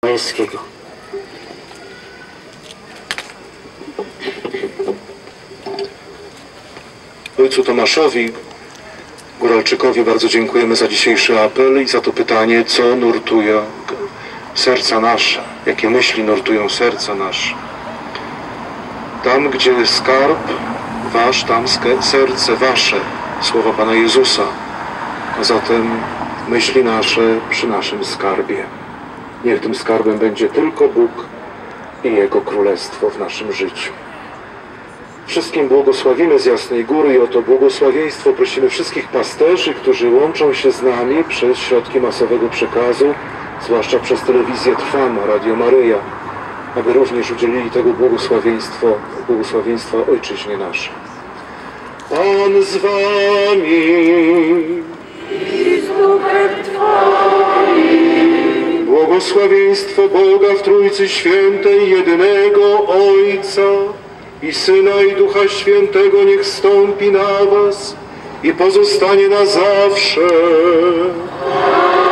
Pańskiego. Ojcu Tomaszowi Góralczykowi bardzo dziękujemy za dzisiejszy apel i za to pytanie, co nurtuje serca nasze, jakie myśli nurtują serca nasze. Tam, gdzie skarb wasz, tam serce wasze, słowa Pana Jezusa, a zatem myśli nasze przy naszym skarbie. Niech tym skarbem będzie tylko Bóg i Jego Królestwo w naszym życiu. Wszystkim błogosławimy z Jasnej Góry i o to błogosławieństwo prosimy wszystkich pasterzy, którzy łączą się z nami przez środki masowego przekazu, zwłaszcza przez telewizję Trwam, Radio Maryja, aby również udzielili tego błogosławieństwa Ojczyźnie naszej. Pan z wami i z duchem Twoim. Błogosławieństwo Boga w Trójcy Świętej, jedynego Ojca i Syna i Ducha Świętego niech stąpi na was i pozostanie na zawsze.